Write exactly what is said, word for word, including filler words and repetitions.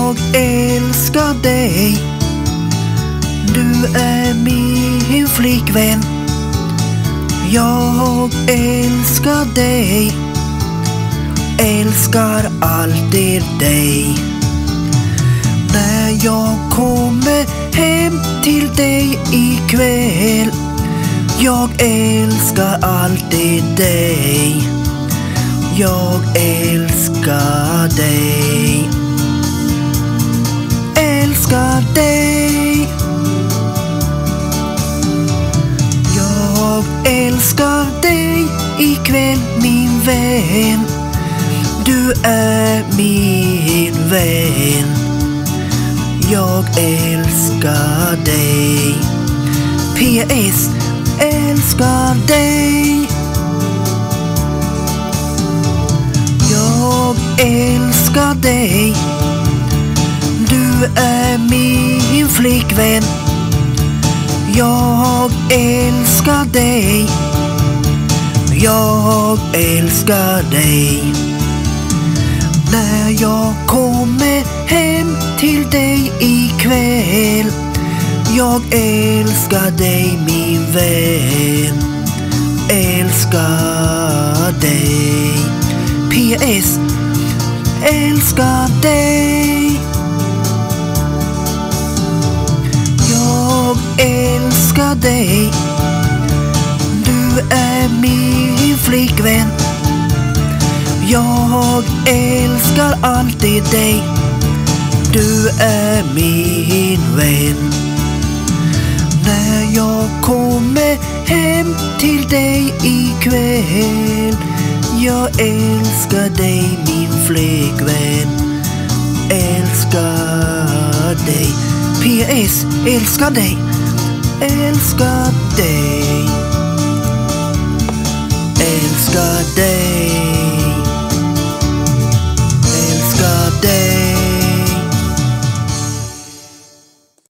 Jag älskar dig. Du är min flickvän. Jag älskar dig. Älskar alltid dig. När jag kommer hem till dig ikväll, jag älskar alltid dig. Jag älskar dig. Älskar dig. Jag älskar dig ikväll, min vän. Du är min vän. Jag älskar dig. P S. Älskar dig. Jag älskar dig. Du är min flickvän. Jag älskar dig. Jag älskar dig. När jag kommer hem till dig ikväll, jag älskar dig, min vän. Älskar dig. P S. Älskar dig. Jag älskar dig. Du är min flickvän. Jag älskar alltid dig. Du är min vän. När jag kommer hem till dig ikväll, jag älskar dig, min flickvän. Älskar dig. P S. Älskar dig. Älskar dig. Älskar dig.